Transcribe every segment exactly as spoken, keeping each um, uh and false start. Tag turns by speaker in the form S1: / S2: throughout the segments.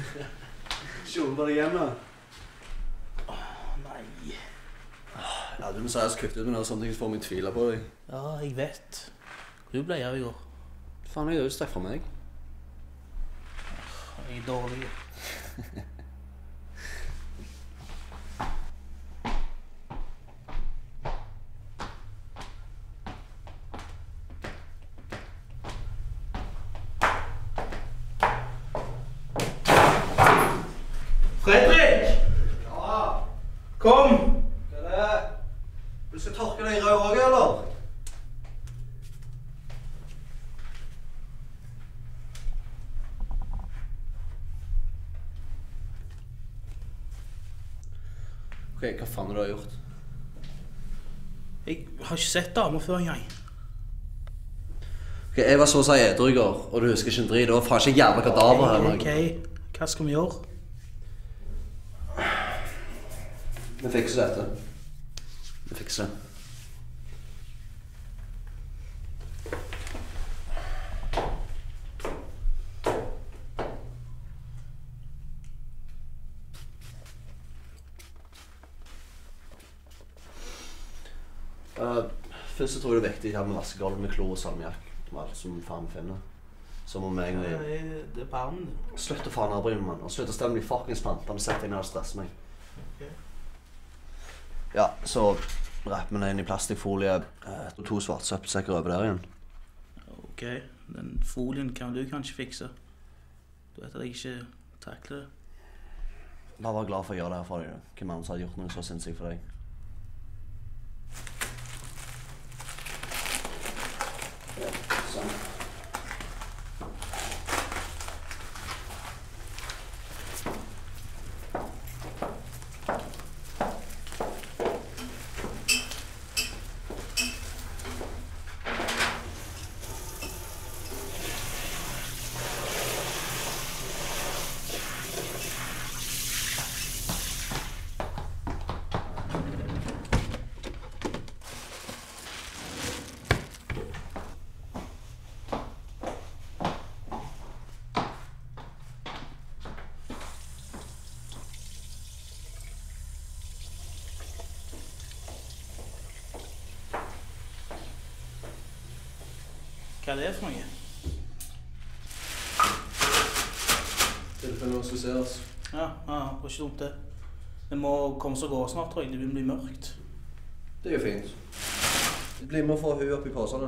S1: Kjolen var det hjemme?
S2: Åh, nei.
S1: Ja, du må seriøst kutte ut med noe sånt, jeg får meg tviler på deg.
S2: Ja, jeg vet. Du ble jeg i går.
S1: Faen, jeg er jo strekk fra meg.
S2: Jeg er dårlig. Fredrik!
S1: Ja?
S2: Kom!
S1: Hva er det? Du skal tørke deg i rød også, eller? Ok, hva faen har du gjort?
S2: Jeg har ikke sett damer før engang.
S1: Ok, jeg var så å si edru i går, og du husker ikke en drit. Det var faen ikke jævla kadaver her.
S2: Ok, hva skal vi gjøre?
S1: Vi fikser dette. Vi fikser det. Uh, først så tror jeg det er viktig her med vaskegulvet med klor og salmiakk. Med alt som faen finner. Så må vi egentlig...
S2: Ja, det er barnen.
S1: Slutt å faen arbeide, mann. Og slutt å stemme de fuckings pantene. Sett deg ned og stresse meg.
S2: Okay.
S1: Ja, så rapper vi den inn i plastikkfolie uh, og to svarte søppelsekker over der igjen.
S2: Ok, den folien kan du kanskje fikse. Du vet at jeg ikke takler det.
S1: Bare vær glad for å gjøre det her for deg. Hvem andre som har gjort noe så sinnssykt for deg? Sånn.
S2: Hva er det for noe?
S1: Tilfelle noe skal se oss.
S2: Ja, ja, det var ikke dumt det. Det må komme så gå snart, tror jeg. Det vil bli mørkt.
S1: Det er jo fint. Bli med å få hun opp i posene.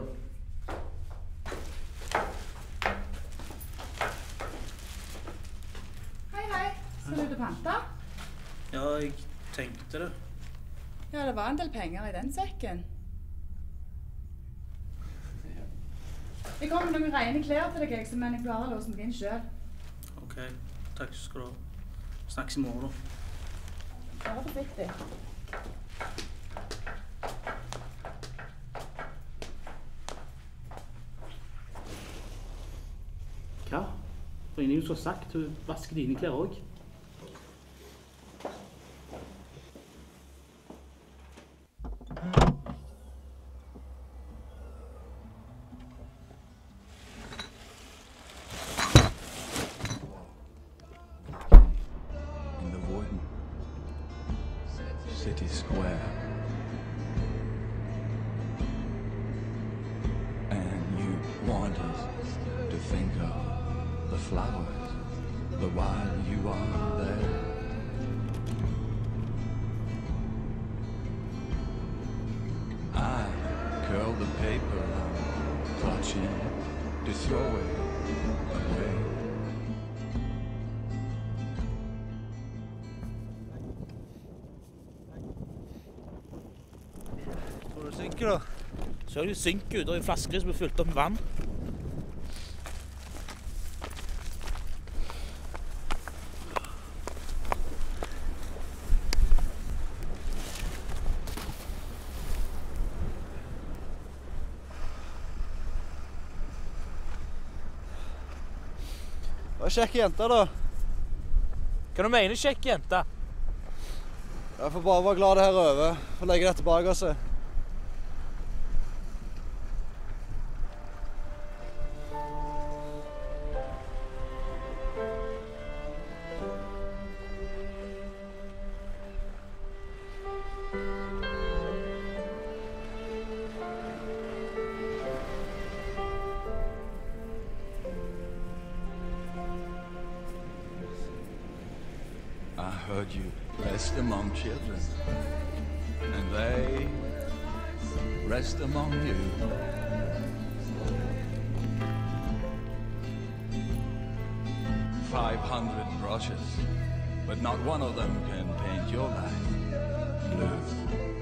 S3: Hei, hei. Skal du ut og pante?
S2: Ja, jeg tenkte det.
S3: Ja, det var en del penger i den sekken. Jeg kommer med noen rene klær til deg, men jeg klarer å låse meg inn selv.
S2: Ok, takk skal du ha. Snakkes i morgen da.
S3: Bare forsiktig.
S2: Hva? Det var ingen som har sagt du vasker dine klær også.
S4: City Square, and you want us to think of the flowers, the while you are there. I curl the paper I'm clutching to throw it away.
S2: Synker da. Så er det synker ut, og en flaske som er fylt opp med vann.
S1: Hva er kjekke jenter da?
S2: Hva du mener kjekke jenter?
S1: Jeg får bare være glad det her er over, og legge dette bak oss.
S4: heard you rest among children, and they rest among you. Five hundred brushes, but not one of them can paint your life blue.